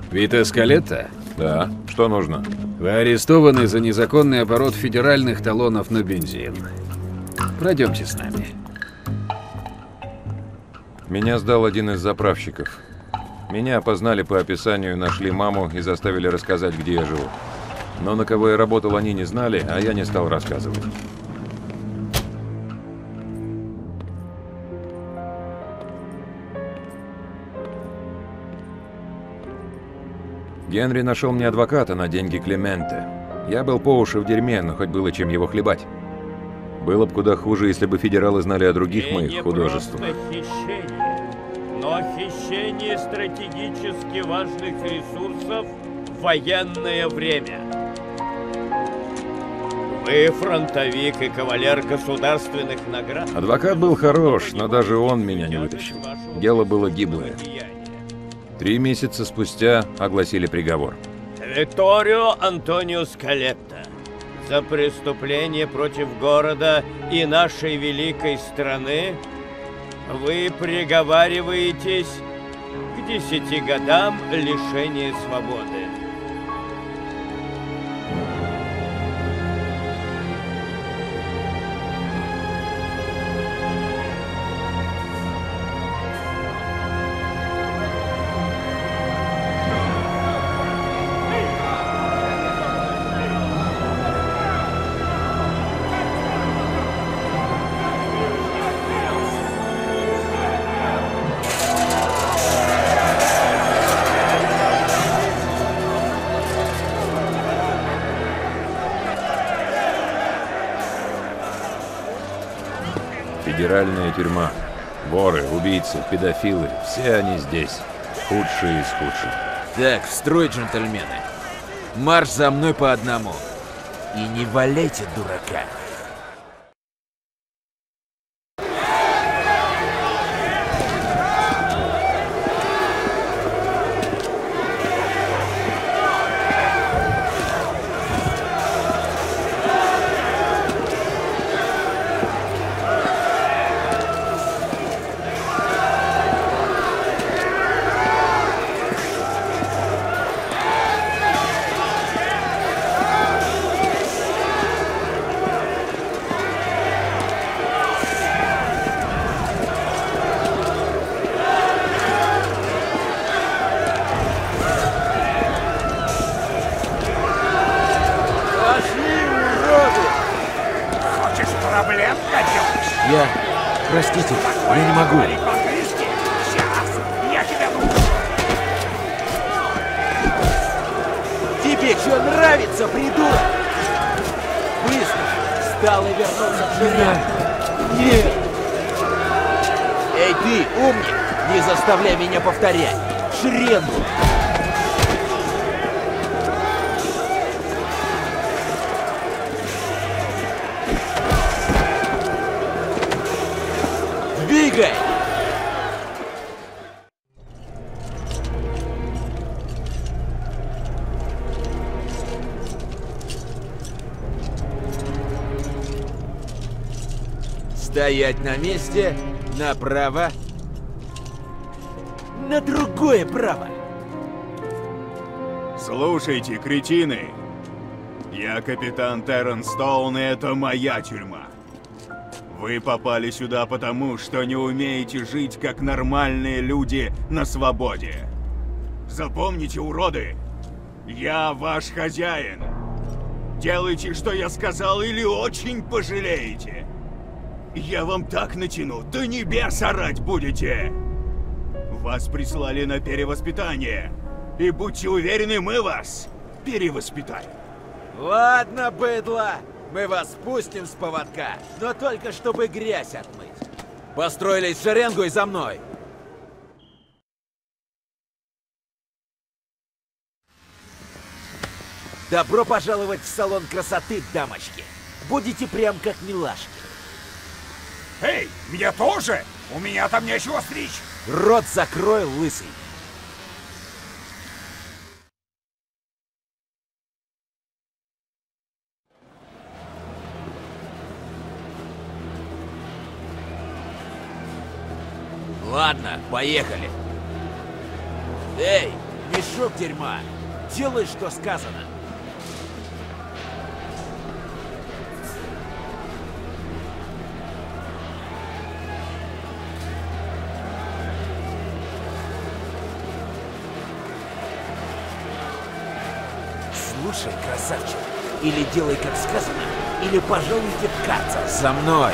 Вита Скалетта? Да. Что нужно? Вы арестованы за незаконный оборот федеральных талонов на бензин. Пройдемте с нами. Меня сдал один из заправщиков. Меня опознали по описанию, нашли маму и заставили рассказать, где я живу. Но на кого я работал, они не знали, а я не стал рассказывать. Генри нашел мне адвоката на деньги Клементе. Я был по уши в дерьме, но хоть было чем его хлебать. Было бы куда хуже, если бы федералы знали о других моих художествах. Не просто хищение, но хищение стратегически важных ресурсов в военное время. Вы фронтовик и кавалер государственных наград. Адвокат был хорош, но даже он меня не вытащил. Дело было гиблое. 3 месяца спустя огласили приговор. Витторио Антонио Скалетта. За преступление против города и нашей великой страны вы приговариваетесь к 10 годам лишения свободы. Федеральная тюрьма. Воры, убийцы, педофилы. Все они здесь. Худшие из худших. Так, в строй, джентльмены. Марш за мной по одному. И не валяйте дурака. Простите, я не могу. Тебе что нравится, придурок? Быстро! Встал и вернулся в шеренгу. Нет! Эй ты, умник! Не заставляй меня повторять! Шеренгу! Двигай! Стоять на месте, направо, на другое право. Слушайте, кретины, я капитан Террен Стоун, и это моя тюрьма. Вы попали сюда потому, что не умеете жить как нормальные люди на свободе. Запомните, уроды, я ваш хозяин. Делайте, что я сказал, или очень пожалеете. Я вам так натяну, до небес орать будете. Вас прислали на перевоспитание. И будьте уверены, мы вас перевоспитаем. Ладно, быдло. Мы вас спустим с поводка, но только чтобы грязь отмыть. Построились в шеренгу и за мной. Добро пожаловать в салон красоты, дамочки. Будете прям как милашки. Эй, мне тоже? У меня там нечего стричь. Рот закрой, лысый. Ладно, поехали. Эй, Мешок дерьма. Делай, что сказано. Слушай, красавчик, или делай, как сказано, или пожалуйте в карцер. За мной!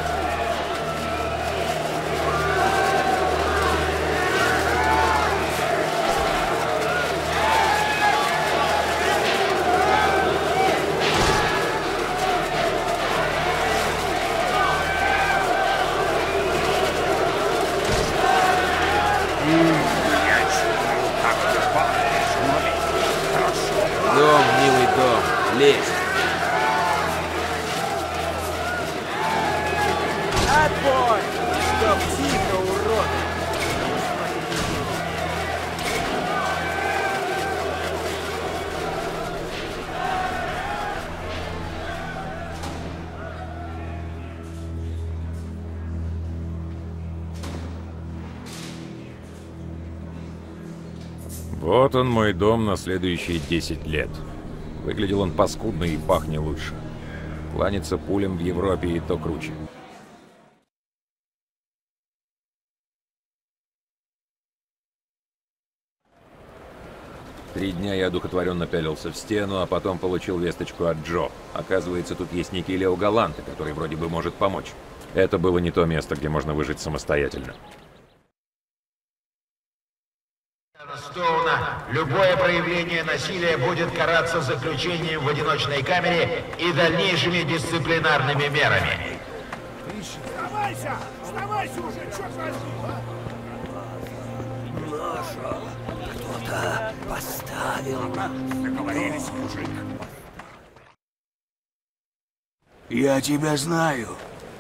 Дом, милый дом, лезь. Отбой! Чтоб тихо, уроды! Вот он, мой дом на следующие 10 лет. Выглядел он паскудно и пах не лучше. Кланяться пулям в Европе и то круче. Три дня я одухотворенно пялился в стену, а потом получил весточку от Джо. Оказывается, тут есть некий Лео Галанте, который вроде бы может помочь. Это было не то место, где можно выжить самостоятельно. Стоуна, любое проявление насилия будет караться заключением в одиночной камере и дальнейшими дисциплинарными мерами. Вставайся! Вставайся уже, черт возьми! Наша! Кто-то поставил. Договорились, мужик. Я тебя знаю.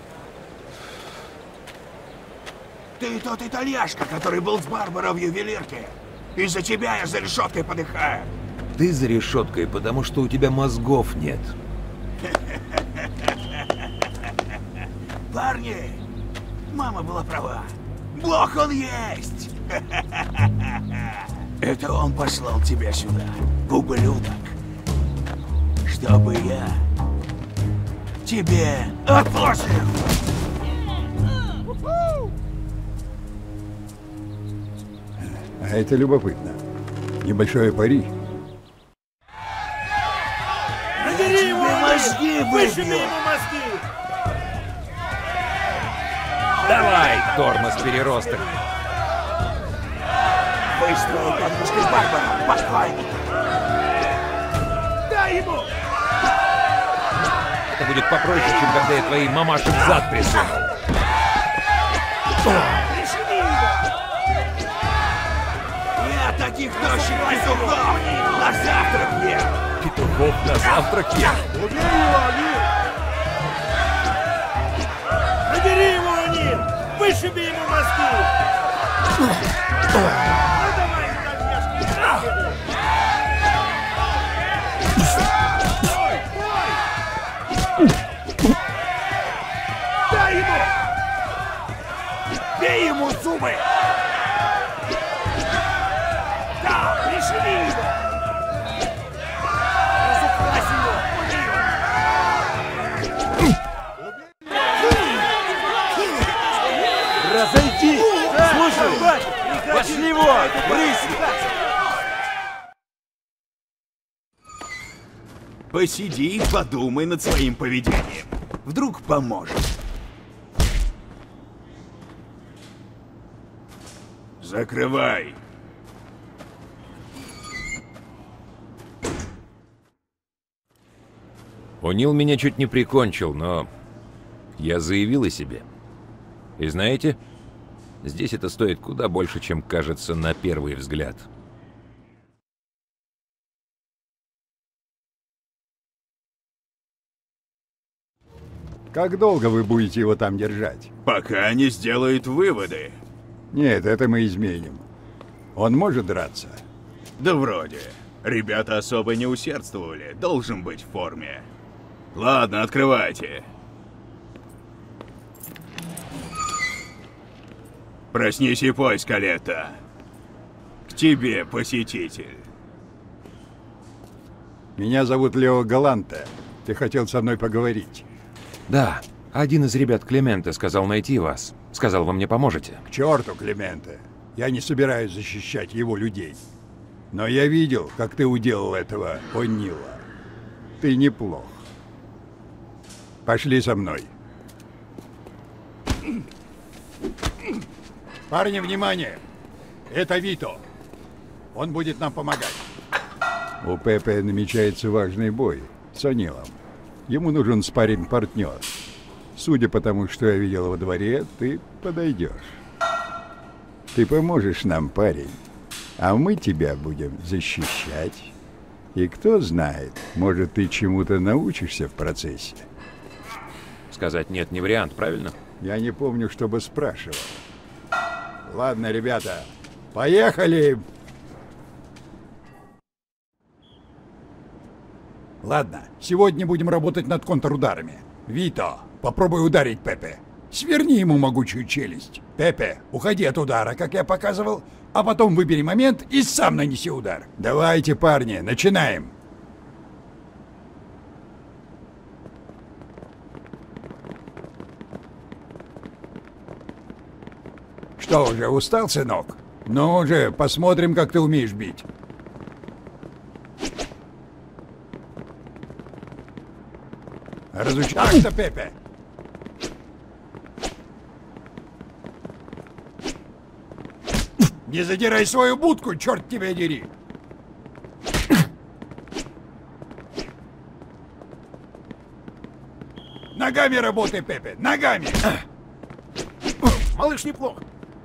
Ты тот итальяшка, который был с Барбарой в ювелирке. Из-за тебя я за решеткой подыхаю. Ты за решеткой, потому что у тебя мозгов нет. Парни, мама была права. Бог он есть! Это он послал тебя сюда, ублюдок. Чтобы я тебе отплатил. А это любопытно. Небольшое пари. Надери ему мозги, вышиби ему мозги! Давай, тормоз-переросток! Выстроил подпушкой Барбара, постой! Дай ему! Это будет попроще, чем когда я твоей мамаше в зад присунул. Я таких тощих петухов на завтрак ем! Петухов на завтрак ем? Убери его, Анил! Набери его, Анил! Вышиби ему мозги! Ну давай, подвешки! Дай ему! Бей ему зубы! Да, пришли его! Разукрась его! Разойти! Слушай! Пошли вон! Брысь! Посиди и подумай над своим поведением. Вдруг поможет. Закрывай. О'Нил меня чуть не прикончил, но я заявил о себе. И знаете, здесь это стоит куда больше, чем кажется на первый взгляд. Как долго вы будете его там держать? Пока не сделает выводы. Нет, это мы изменим. Он может драться? Да вроде. Ребята особо не усердствовали. Должен быть в форме. Ладно, открывайте. Проснись и пой, Скалетта. тебе, посетитель. Меня зовут Лео Галанте. Ты хотел со мной поговорить. Да, один из ребят Клементе сказал найти вас. Сказал, вы мне поможете. К черту, Клементе. Я не собираюсь защищать его людей. Но я видел, как ты уделал этого О'Нила. Ты неплох. Пошли со мной. Парни, внимание! Это Вито. Он будет нам помогать. У Пепе намечается важный бой с О'Нилом. Ему нужен спарринг-партнер. Судя по тому, что я видел во дворе, ты подойдешь. Ты поможешь нам, парень. А мы тебя будем защищать. И кто знает, может, ты чему-то научишься в процессе. Сказать нет не вариант, правильно? Я не помню, чтобы спрашивал. Ладно, ребята, поехали! Ладно, сегодня будем работать над контрударами. Вито, попробуй ударить Пепе. Сверни ему могучую челюсть. Пепе, уходи от удара, как я показывал, а потом выбери момент и сам нанеси удар. Давайте, парни, начинаем. Что, уже устал, сынок? Ну же, посмотрим, как ты умеешь бить. Так-то, Пепе. Не задирай свою будку, черт тебя дери. Ногами работай, Пепе, ногами. Малыш неплох.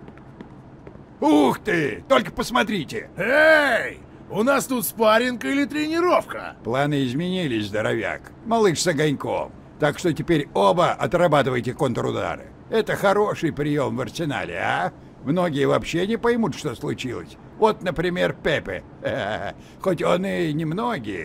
Ух ты! Только посмотрите! Эй! У нас тут спарринг или тренировка? Планы изменились, здоровяк. Малыш с огоньком. Так что теперь оба отрабатывайте контрудары. Это хороший прием в арсенале, а? Многие вообще не поймут, что случилось. Вот, например, Пепе. Хоть он и немногие.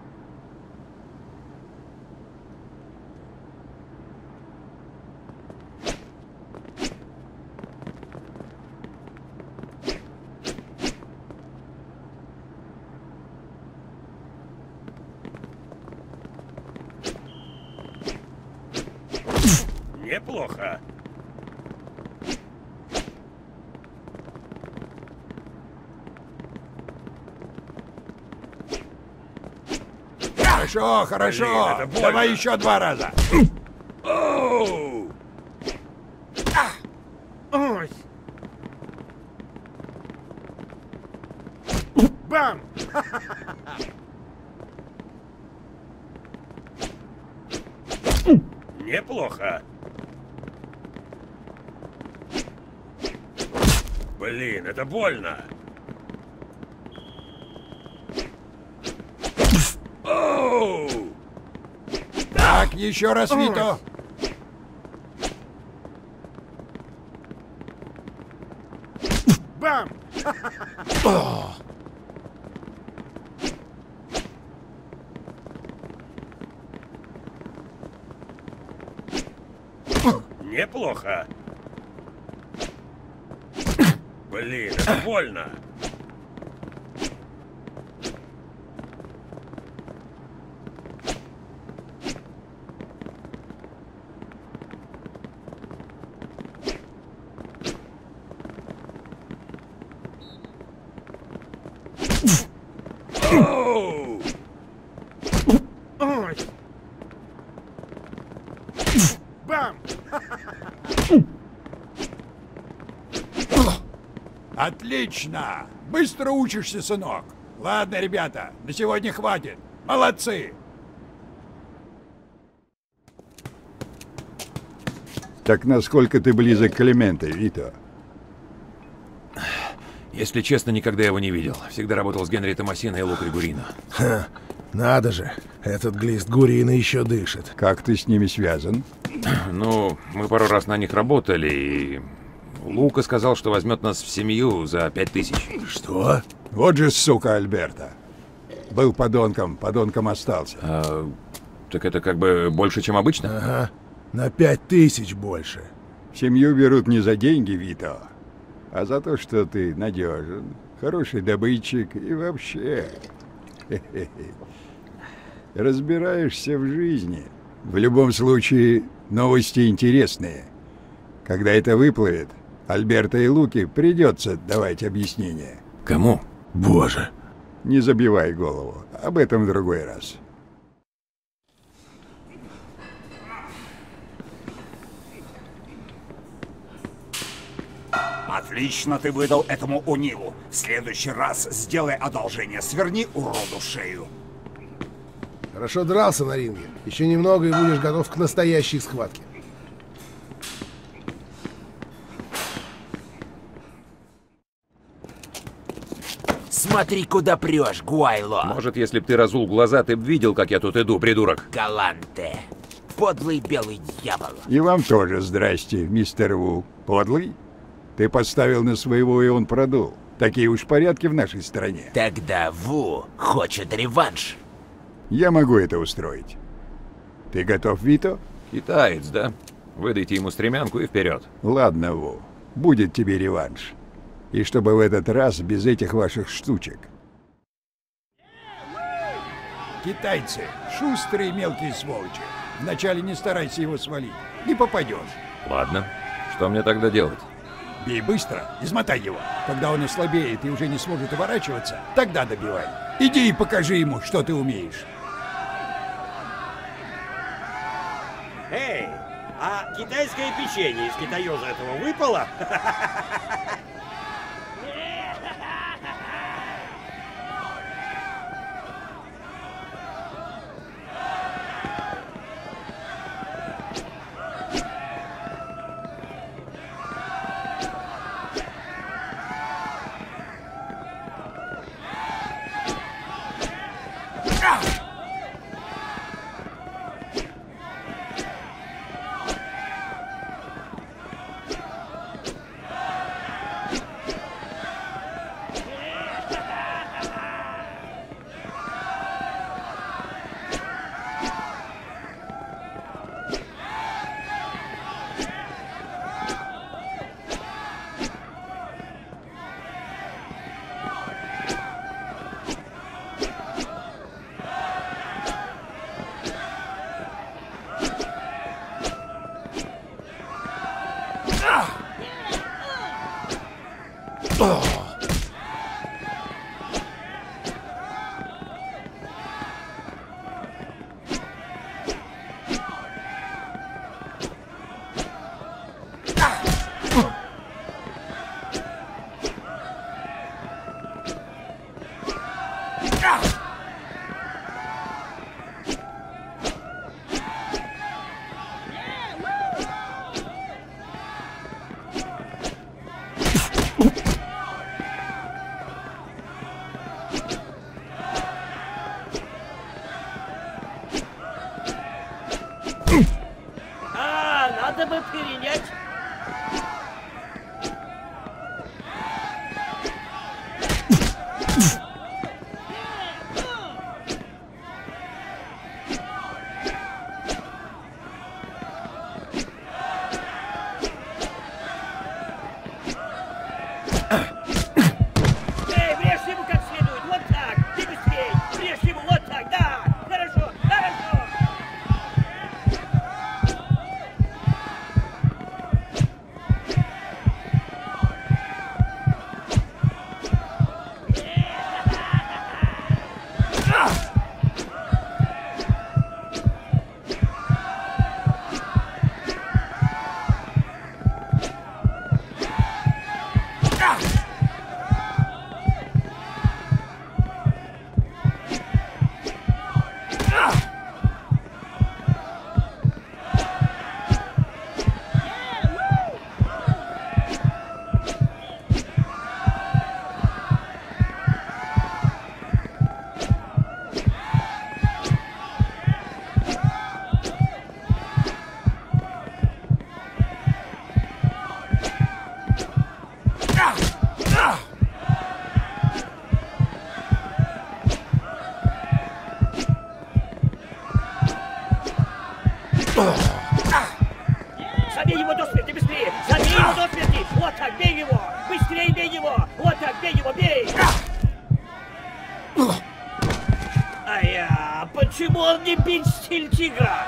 Неплохо. Хорошо, хорошо. Блин, давай еще 2 раза. Оу! Ой! Бам! Неплохо. Блин, это больно. Оу! Так, еще раз, Вито. Бам! Неплохо. Блин, это больно. Оу! Ой! Бам! Отлично! Быстро учишься, сынок. Ладно, ребята, на сегодня хватит. Молодцы! Так насколько ты близок к Клементе, Вито? Если честно, никогда его не видел. Всегда работал с Генри Томасино и Лукой Гурино. Ха, надо же, этот глист Гурина еще дышит. Как ты с ними связан? Ну, мы пару раз на них работали, и Лука сказал, что возьмет нас в семью за 5000. Что? Вот же сука Альберта. Был подонком, подонком остался. Так это как бы больше, чем обычно? Ага, на 5000 больше. Семью берут не за деньги, Вито, а за то, что ты надежен, хороший добытчик и вообще. Разбираешься в жизни. В любом случае, новости интересные. Когда это выплывет, Альберто и Луки придется давать объяснение. Кому? Боже. Не забивай голову. Об этом в другой раз. Отлично ты выдал этому унилу. В следующий раз сделай одолжение, сверни уроду шею. Хорошо дрался на ринге. Еще немного и будешь готов к настоящей схватке. Смотри, куда прешь, Гуайло. Может, если б ты разул глаза, ты б видел, как я тут иду, придурок. Галанте. Подлый белый дьявол. И вам тоже здрасте, мистер Ву. Подлый? Ты поставил на своего, и он продул. Такие уж порядки в нашей стране. Тогда Ву хочет реванш. Я могу это устроить. Ты готов, Вито? Китаец, да? Выдайте ему стремянку и вперед. Ладно, Ву. Будет тебе реванш. И чтобы в этот раз без этих ваших штучек. Китайцы, шустрые мелкие сволочи. Вначале не старайся его свалить. Не попадешь. Ладно. Что мне тогда делать? Бей быстро, измотай его. Когда он ослабеет и уже не сможет уворачиваться, тогда добивай. Иди и покажи ему, что ты умеешь. Эй, а китайское печенье из китаёза этого выпало? Надо бы перенять. Эй, врежь ему как следует, вот так. Почему он не бить стиль тигра?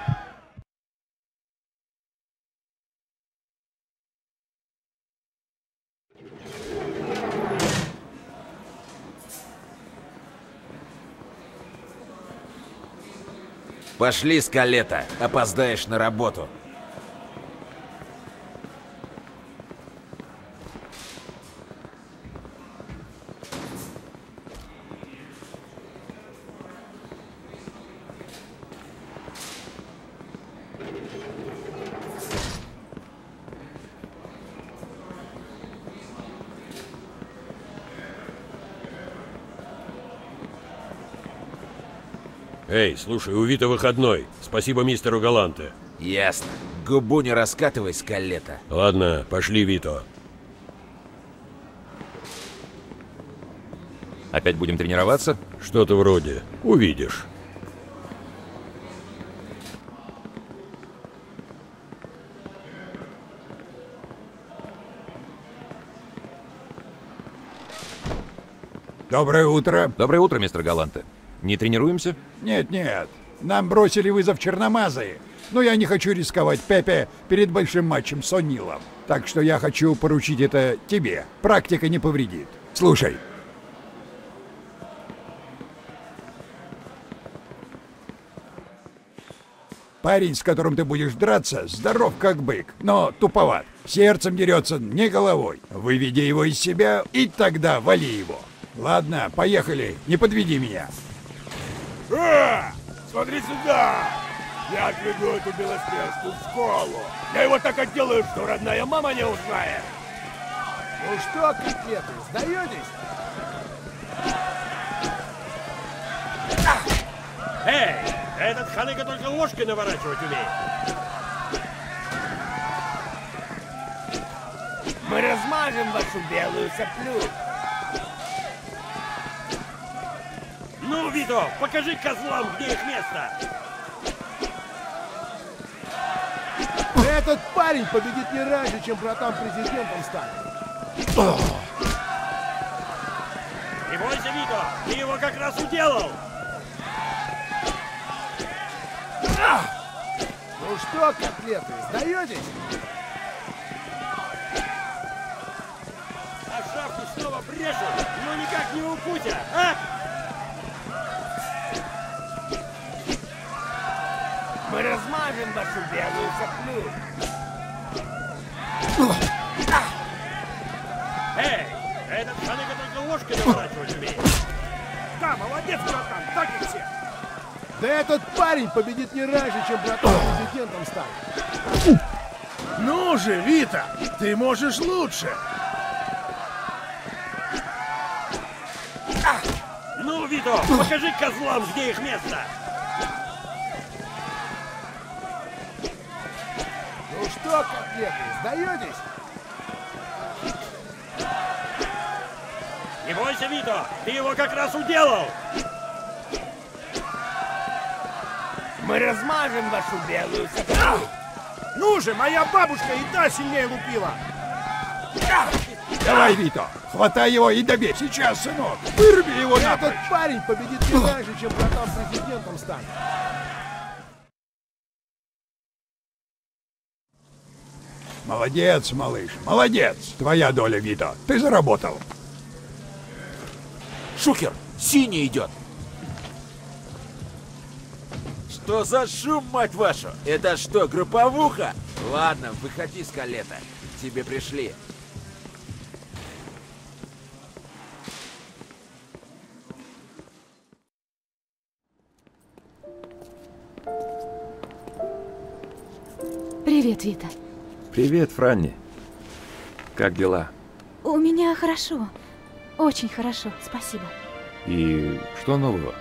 Пошли, Скалета, опоздаешь на работу. Эй, слушай, у Вита выходной. Спасибо мистеру Галанте. Ясно. Губу не раскатывай, Скалета. Ладно, пошли, Вито. Опять будем тренироваться? Что-то вроде. Увидишь. Доброе утро. Доброе утро, мистер Галанте. Не тренируемся? Нет. Нам бросили вызов черномазые. Но я не хочу рисковать, Пепе, перед большим матчем с О'Нилом. Так что я хочу поручить это тебе. Практика не повредит. Слушай. Парень, с которым ты будешь драться, здоров как бык, но туповат. Сердцем дерется, не головой. Выведи его из себя, и тогда вали его. Ладно, поехали, не подведи меня. Смотри сюда! Я отведу эту белоснежку в школу. Я его так отделаю, что родная мама не узнает. Ну что, котлеты, сдаетесь? Эй, этот ханыга только ложкой наворачивать умеет. Мы размажем вашу белую соплю. Ну, Вито, покажи козлам, где их место. Этот парень победит не раньше, чем братан президентом станет. Не бойся, Вито, ты его как раз уделал. Ну что, котлеты, сдаетесь? А шапку снова брешут, но никак не у Путя, а? Мы размажем вашу белую соплю. Эй, этот ханыга только ложкой наворачивать умеет. Да, молодец, братан, так и все. Да этот парень победит не раньше, чем братан президентом станет. Ну же, Вита, ты можешь лучше. Ну, Вито, покажи козлам, где их место. Ну что, котлеты, сдаетесь? Не бойся, Вито, ты его как раз уделал. Мы размажем вашу белую соплю. Ну же, моя бабушка и та сильнее лупила. Давай, Вито, хватай его и добей. Сейчас, сынок, вырви его напрочь. Этот парень победит не раньше, чем братан президентом станет. Молодец, малыш, молодец. Твоя доля, Вито, ты заработал. Шухер, синий идет. Что за шум, мать вашу? Это что, групповуха? Ладно, выходи, Скалета. К тебе пришли. Привет, Вита. Привет, Франни. Как дела? У меня хорошо. Очень хорошо, спасибо. И что нового?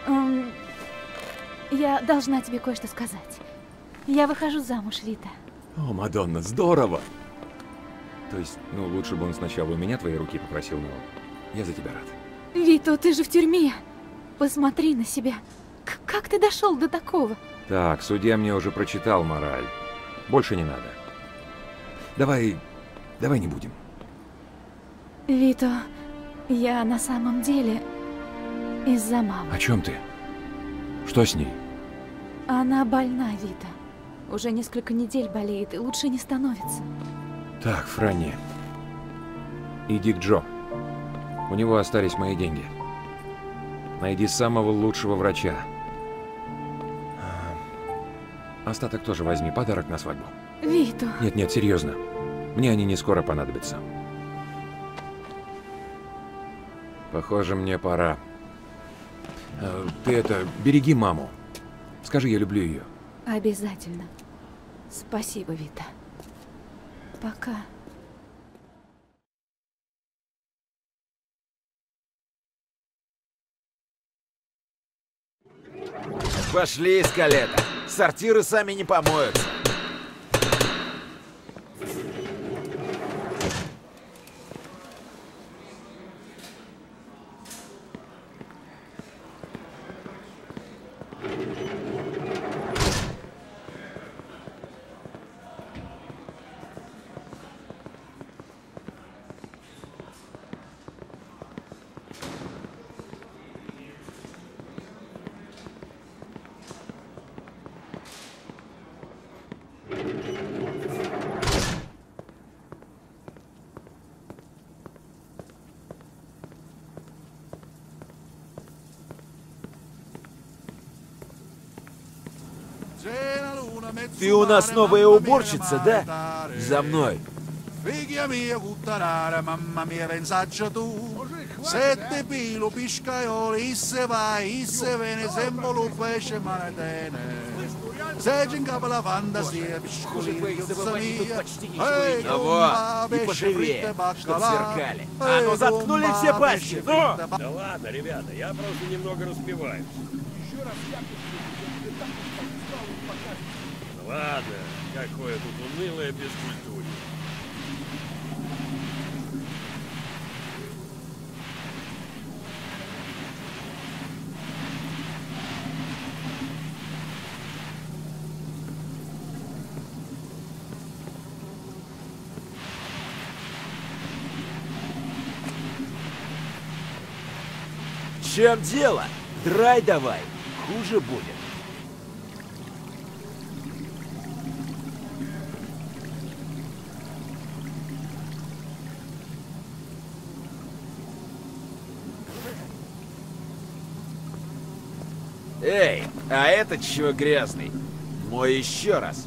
Я должна тебе кое-что сказать. Я выхожу замуж, Вита. О, Мадонна, здорово! То есть, ну, лучше бы он сначала у меня твоей руки попросил, но я за тебя рад. Вито, ты же в тюрьме. Посмотри на себя. Как ты дошел до такого? Так, судья мне уже прочитал мораль. Больше не надо. Давай не будем. Вито, я на самом деле Из-за мамы. О чем ты? Что с ней? Она больна, Вита. Уже несколько недель болеет и лучше не становится. Так, Франни. Иди к Джо. У него остались мои деньги. Найди самого лучшего врача. Остаток тоже возьми, подарок на свадьбу. Виту. Нет, серьезно. Мне они не скоро понадобятся. Похоже, мне пора. Ты береги маму. Скажи, я люблю ее. Обязательно. Спасибо, Вита. Пока. Пошли, Скалета. Сортиры сами не помоются. Ты у нас новая уборщица, да? За мной. Figlia mia cuttarare, mamma mia pensaccia tu. Sette pilo piscaioli, isse vai, isse viene, sempre lo pesce manetene. Se ci incapa la fantasia, piscolini, tuzza mia. Ну вот, и поживее, чтоб зеркали. А ну заткнули все пальцы, ну! Да ладно, ребята, я просто немного распеваюсь. Ладно, какое тут унылое бескультурье. В чем дело? Драй давай, хуже будет. Эй, а этот чего грязный? Мой еще раз.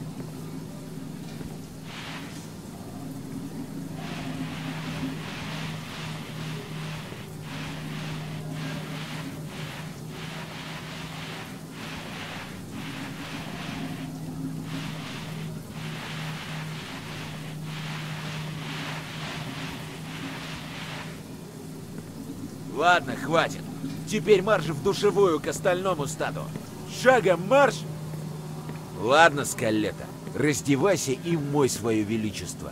Ладно, хватит. Теперь марш в душевую к остальному стаду. Шагом марш! Ладно, Скалета, раздевайся и мой свое величество.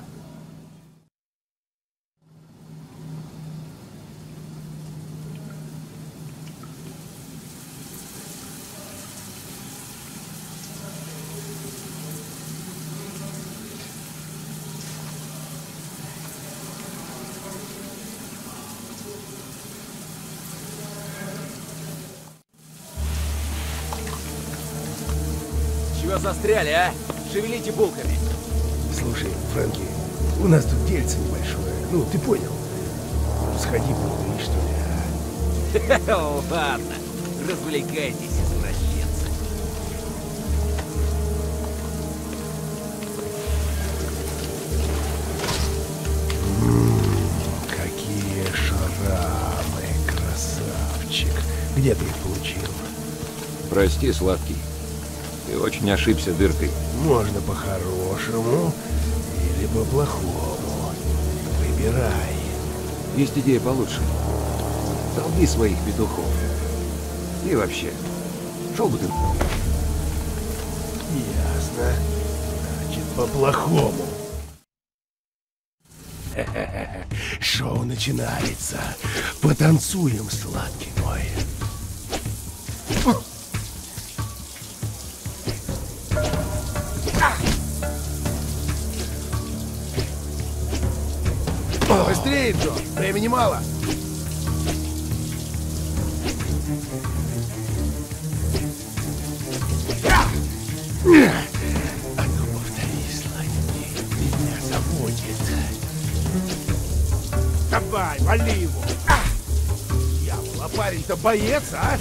Чего застряли, а? Шевелите булками. Слушай, Фрэнки, у нас тут дельце небольшое. Ну, ты понял. Сходи внутри, что ли, а? Ладно, развлекайтесь, извращенцы. Какие шрамы, красавчик. Где ты их получил? Прости, сладкий. Ты очень ошибся дыркой. Можно по-хорошему или по-плохому. Выбирай. Есть идея получше. Долги своих петухов. И вообще, шел бы ты. Ясно. Значит, по-плохому. Шоу начинается. Потанцуем, сладкий мой. Быстрее, Джо! Времени мало! А ну повтори, сладкий, меня заводит. Давай, вали его. Дьявол, а парень-то боец, а?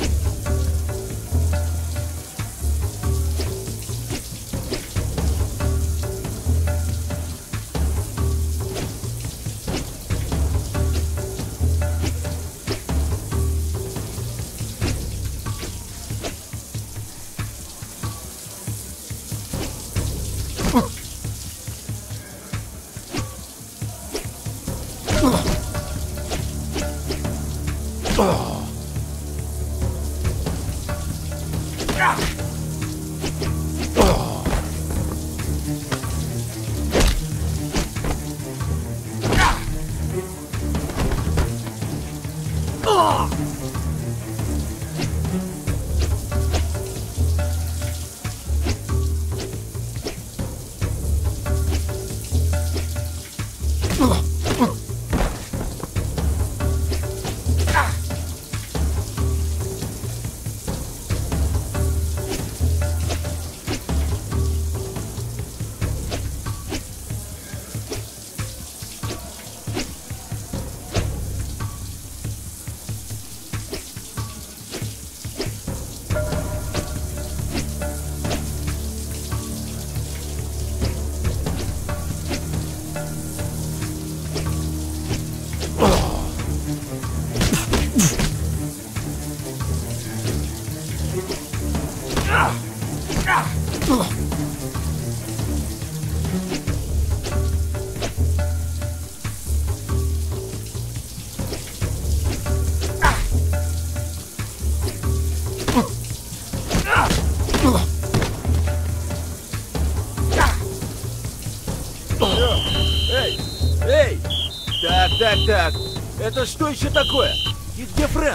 Эй! Так. Это что еще такое? И где Фрэнк?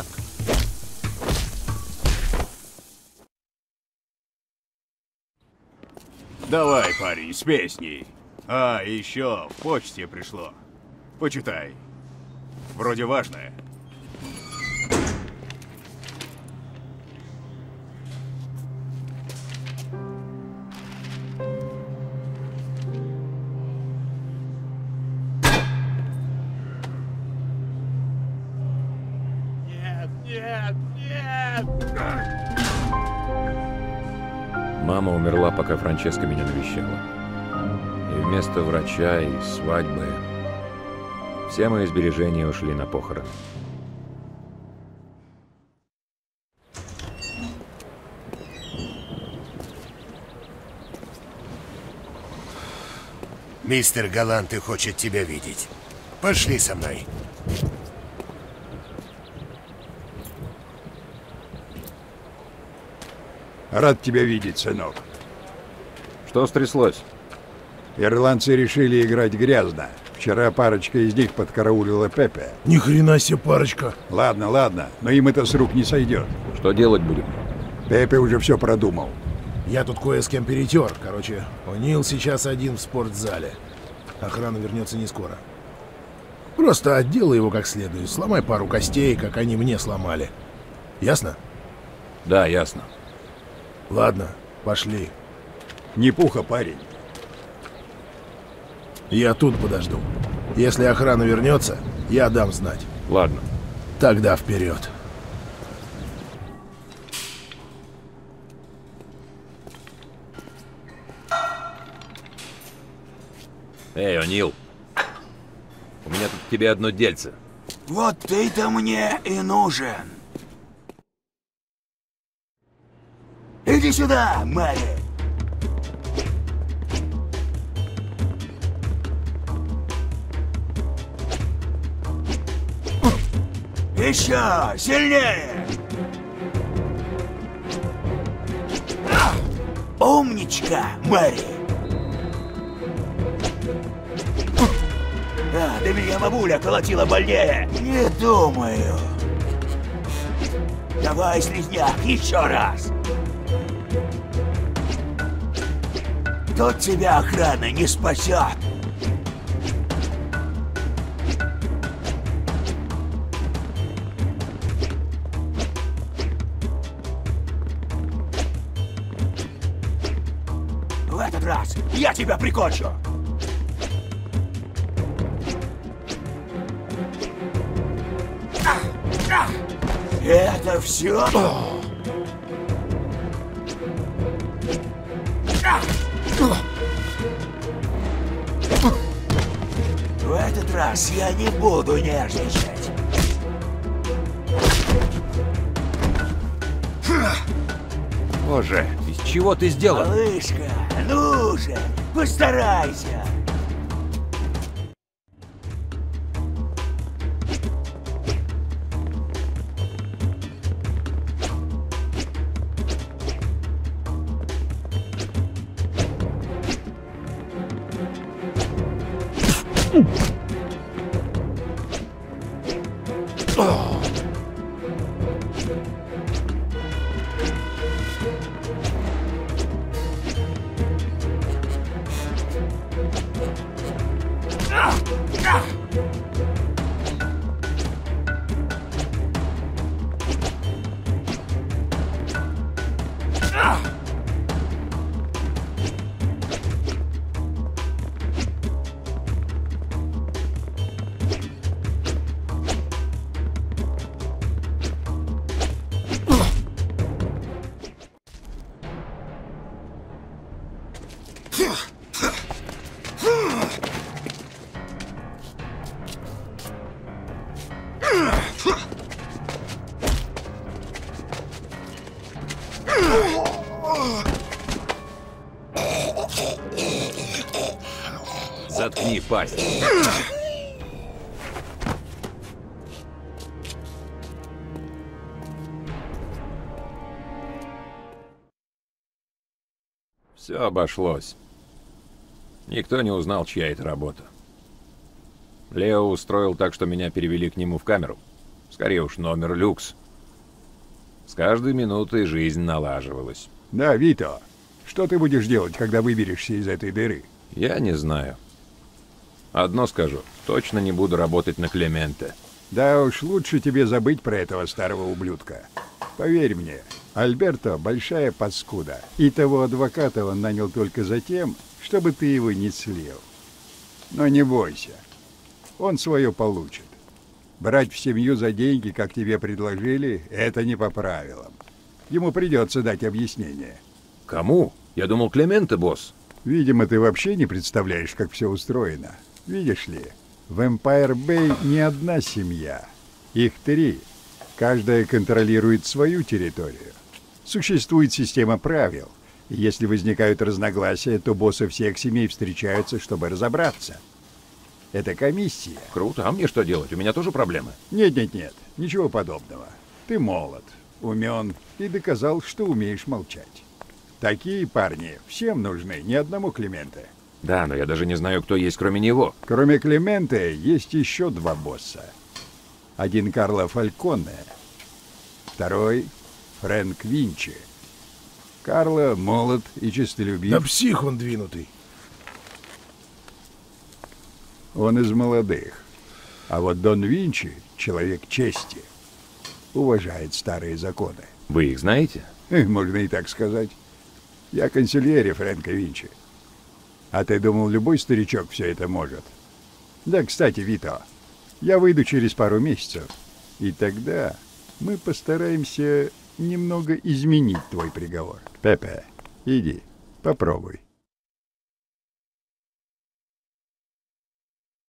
Давай, парень, с песней. А, еще в почте пришло. Почитай. Вроде важное. Нет! Мама умерла, пока Франческа меня навещала. И вместо врача и свадьбы все мои сбережения ушли на похороны. Мистер Галанте хочет тебя видеть. Пошли со мной. Рад тебя видеть, сынок. Что стряслось? Ирландцы решили играть грязно. Вчера парочка из них подкараулила Пепе. Ни хрена себе парочка. Ладно, но им это с рук не сойдет. Что делать будем? Пепе уже все продумал. Я тут кое с кем перетер. Короче, О'Нил сейчас один в спортзале. Охрана вернется не скоро. Просто отделай его как следует. Сломай пару костей, как они мне сломали. Ясно? Да, ясно. Ладно, пошли. Не пуха, парень. Я тут подожду. Если охрана вернется, я дам знать. Ладно. Тогда вперед. Эй, О'Нил. У меня тут к тебе одно дельце. Вот ты-то мне и нужен. Иди сюда, Мэри. Еще сильнее. Умничка, Мэри. Да меня бабуля колотила больнее. Не думаю. Давай, слизняк, еще раз. Тут тебя охрана не спасет. этот раз я тебя прикончу! Это все? В этот раз я не буду нервничать. Боже, из чего ты сделан? Малышка, ну же, постарайся. Заткни пасть. Все обошлось. Никто не узнал, чья это работа. Лео устроил так, что меня перевели к нему в камеру. Скорее уж, номер люкс. С каждой минутой жизнь налаживалась. Да, Вито, что ты будешь делать, когда выберешься из этой дыры? Я не знаю. Одно скажу, точно не буду работать на Клементе. Да уж, лучше тебе забыть про этого старого ублюдка. Поверь мне, Альберто большая паскуда. И того адвоката он нанял только за тем, чтобы ты его не слил. Но не бойся, он свое получит. Брать в семью за деньги, как тебе предложили, это не по правилам. Ему придется дать объяснение. Кому? Я думал, Клементе, босс. Видимо, ты вообще не представляешь, как все устроено. Видишь ли, в Эмпайр Бэй не одна семья. Их 3. Каждая контролирует свою территорию. Существует система правил. И если возникают разногласия, то боссы всех семей встречаются, чтобы разобраться. Это комиссия. Круто. А мне что делать? У меня тоже проблемы? Нет, ничего подобного. Ты молод, умен и доказал, что умеешь молчать. Такие парни всем нужны, ни одному Клементе. Да, но я даже не знаю, кто есть кроме него. Кроме Клементе есть еще 2 босса. Один Карло Фальконе, второй Фрэнк Винчи. Карло молод и честолюбив. Да псих он двинутый. Он из молодых. А вот Дон Винчи — человек чести. Уважает старые законы. Вы их знаете? Можно и так сказать. Я консильери Фрэнка Винчи. А ты думал, любой старичок все это может? Да, кстати, Вито, я выйду через пару месяцев. И тогда мы постараемся немного изменить твой приговор. Пепе, иди, попробуй.